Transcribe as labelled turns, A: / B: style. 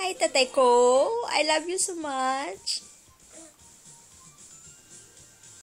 A: Hi, tatay ko. I love you so much.